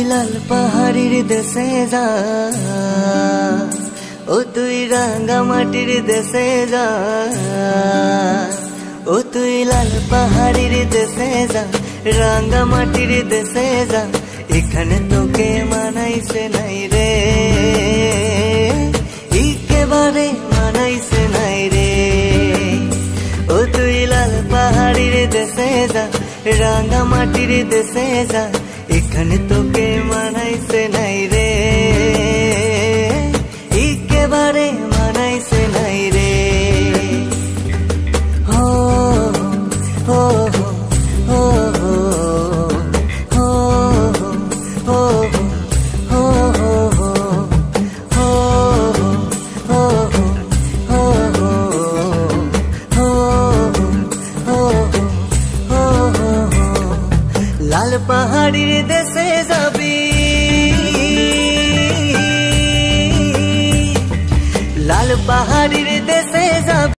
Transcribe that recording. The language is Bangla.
লাল পাহাড়ির দেশে যা, ও তুই রাঙা মাটির দেশে যা, ও তুই লাল পাহাড়ির দেশে যা, রাঙা মাটির দেশে যা, এখানে তোকে মানাইছে নাই রে, একেবারে মানাইছে নাই রে। ও তুই লাল পাহাড়ির দেশে যা, রাঙা মাটির দেশে যা, এখানে তোকে মানাইছে নাই রে, একেবারে মানাইছে নাই রে। হো হো হো হো হো হো হো লাল পাহাড়ির দেশে যাবি, লাল পাহাড়ির দেশে যাবি।